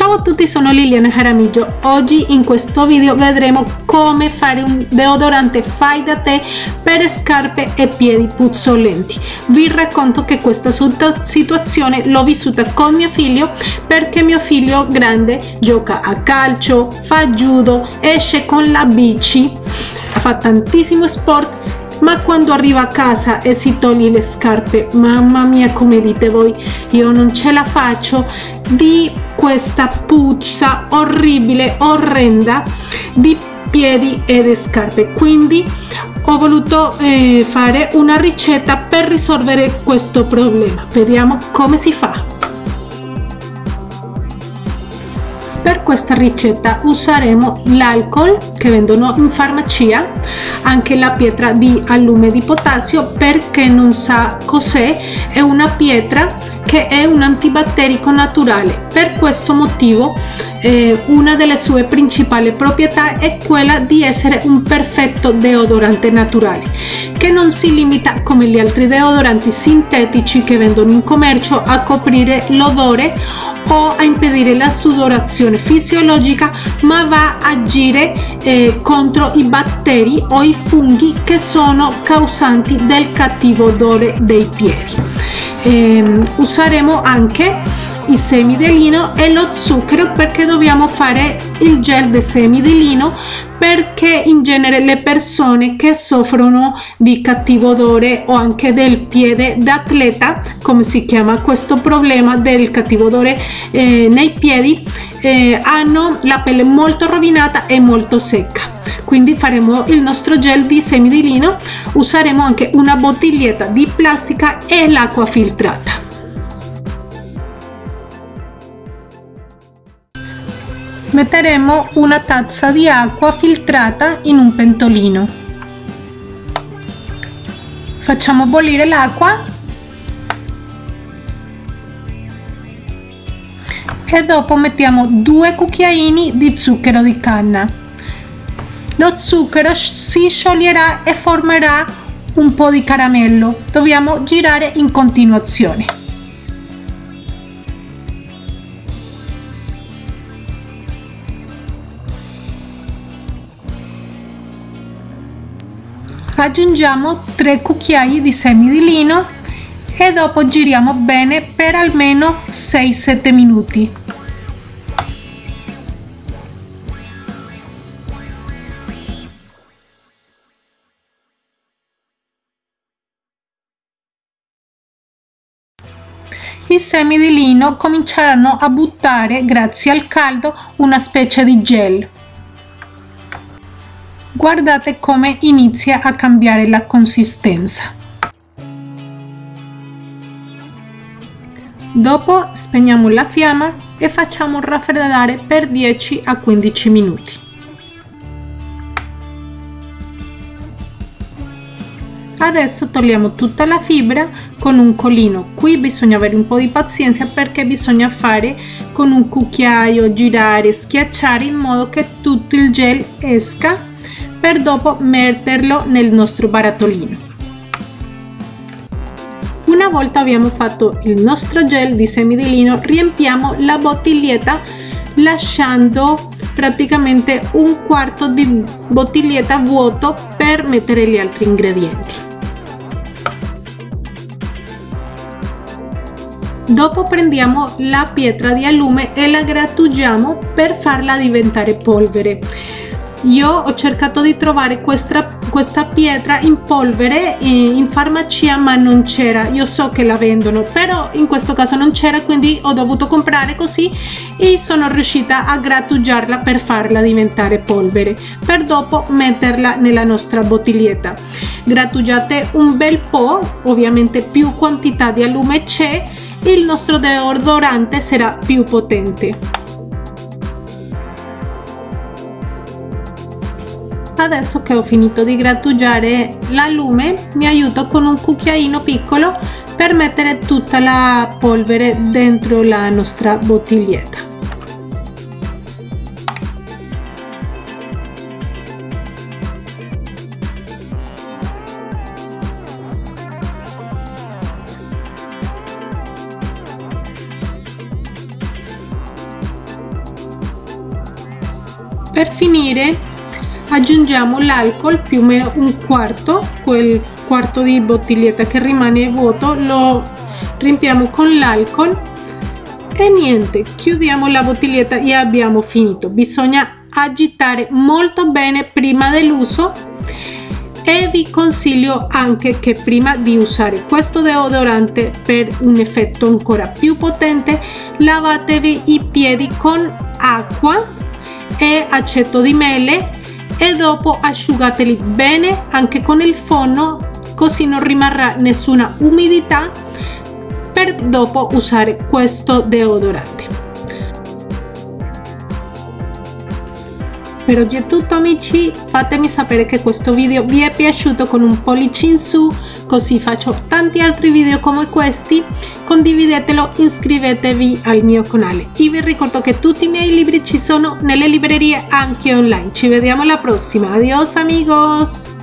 Ciao a tutti, sono Liliana Jaramillo. Oggi in questo video vedremo come fare un deodorante fai da te per scarpe e piedi puzzolenti. Vi racconto che questa situazione l'ho vissuta con mio figlio perché mio figlio grande gioca a calcio, fa judo, esce con la bici, fa tantissimo sport, ma quando arriva a casa e si toglie le scarpe, mamma mia, come dite voi, io non ce la faccio di questa puzza orribile, orrenda di piedi e di scarpe. Quindi ho voluto fare una ricetta per risolvere questo problema. Vediamo come si fa. Per questa ricetta useremo l'alcol che vendono in farmacia, anche la pietra di allume di potassio. Perché non sa cos'è, è una pietra che è un antibatterico naturale. Per questo motivo una delle sue principali proprietà è quella di essere un perfetto deodorante naturale, che non si limita come gli altri deodoranti sintetici che vendono in commercio a coprire l'odore o a impedire la sudorazione fisiologica, ma va a agire contro i batteri o i funghi che sono causanti del cattivo odore dei piedi. Useremo anche i semi di lino e lo zucchero perché dobbiamo fare il gel dei semi di lino, perché in genere le persone che soffrono di cattivo odore o anche del piede d'atleta, come si chiama questo problema del cattivo odore nei piedi, hanno la pelle molto rovinata e molto secca. Quindi faremo il nostro gel di semi di lino, useremo anche una bottiglietta di plastica e l'acqua filtrata. Metteremo una tazza di acqua filtrata in un pentolino. Facciamo bollire l'acqua e dopo mettiamo 2 cucchiaini di zucchero di canna. Lo zucchero si scioglierà e formerà un po' di caramello. Dobbiamo girare in continuazione. Aggiungiamo 3 cucchiai di semi di lino e dopo giriamo bene per almeno 6-7 minuti. I semi di lino cominceranno a buttare, grazie al caldo, una specie di gel. Guardate come inizia a cambiare la consistenza. Dopo spegniamo la fiamma e facciamo raffreddare per 10 a 15 minuti. Adesso togliamo tutta la fibra con un colino. Qui bisogna avere un po' di pazienza perché bisogna fare con un cucchiaio, girare, schiacciare in modo che tutto il gel esca, per dopo metterlo nel nostro barattolino. Una volta abbiamo fatto il nostro gel di semi di lino, riempiamo la bottiglietta lasciando praticamente un quarto di bottiglietta vuoto per mettere gli altri ingredienti. Dopo prendiamo la pietra di allume e la grattugiamo per farla diventare polvere. Io ho cercato di trovare questa pietra in polvere in farmacia, ma non c'era. Io so che la vendono, però in questo caso non c'era, quindi ho dovuto comprare così e sono riuscita a grattugiarla per farla diventare polvere, per dopo metterla nella nostra bottiglietta. Grattugiate un bel po', ovviamente più quantità di allume c'è, il nostro deodorante sarà più potente. Adesso che ho finito di grattugiare l'allume, mi aiuto con un cucchiaino piccolo per mettere tutta la polvere dentro la nostra bottiglietta. Per finire aggiungiamo l'alcol, più o meno un quarto, quel quarto di bottiglietta che rimane vuoto lo riempiamo con l'alcol e niente, chiudiamo la bottiglietta e abbiamo finito. Bisogna agitare molto bene prima dell'uso e vi consiglio anche che prima di usare questo deodorante, per un effetto ancora più potente, lavatevi i piedi con acqua e aceto di mele e dopo asciugateli bene anche con il fono, così non rimarrà nessuna umidità per dopo usare questo deodorante. Per oggi è tutto amici, fatemi sapere che questo video vi è piaciuto con un pollice in su, così faccio tanti altri video come questi. Condividetelo, iscrivetevi al mio canale e vi ricordo che tutti i miei libri ci sono nelle librerie anche online. Ci vediamo alla prossima, adios amigos!